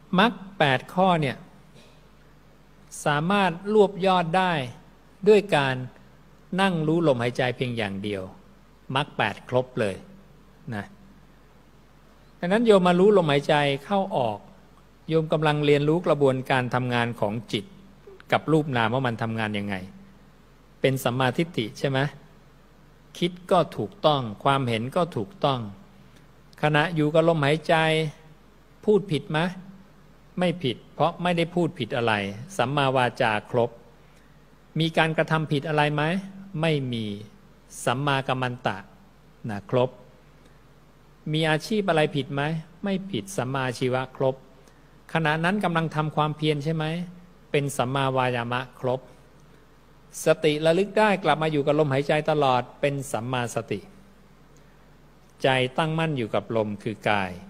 มรรค8ข้อเนี่ยสามารถรวบยอดได้ด้วยการนั่งรู้ลมหายใจเพียงอย่างเดียวมรรค8ครบเลยนะดังนั้นโยมมารู้ลมหายใจเข้าออกโยมกำลังเรียนรู้กระบวนการทำงานของจิตกับรูปนามว่ามันทำงานยังไงเป็นสัมมาทิฏฐิใช่ไหมคิดก็ถูกต้องความเห็นก็ถูกต้องขณะอยู่กับลมหายใจพูดผิดไหมไม่ผิดเพราะไม่ได้พูดผิดอะไรสัมมาวาจาครบมีการกระทำผิดอะไรไหมไม่มีสัมมากัมมันตะนะครบมีอาชีพอะไรผิดไหมไม่ผิดสัมมาอาชีวะครบขณะนั้นกำลังทำความเพียรใช่ไหมเป็นสัมมาวายามะครบสติระลึกได้กลับมาอยู่กับลมหายใจตลอดเป็นสัมมาสติใจตั้งมั่นอยู่กับลมคือกาย